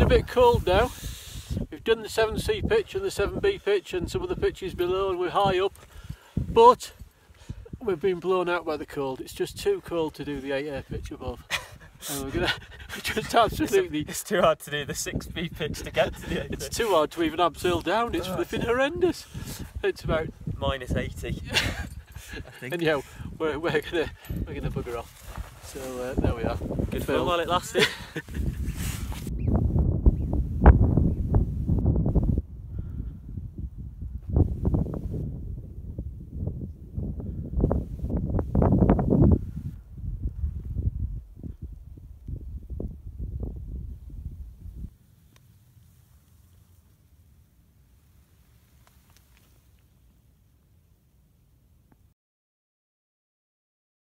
bit cold now. We've done the 7C pitch and the 7B pitch and some of the pitches below, and we're high up, but we've been blown out by the cold. It's just too cold to do the 8A pitch above. And we're just absolutely... It's too hard to do the 6B pitch to get to the 8A. It's too hard to even abseil down. It's flipping horrendous. It's about minus 80. I think. Anyhow, we're gonna bugger off. So there we are. Good fun while it lasted.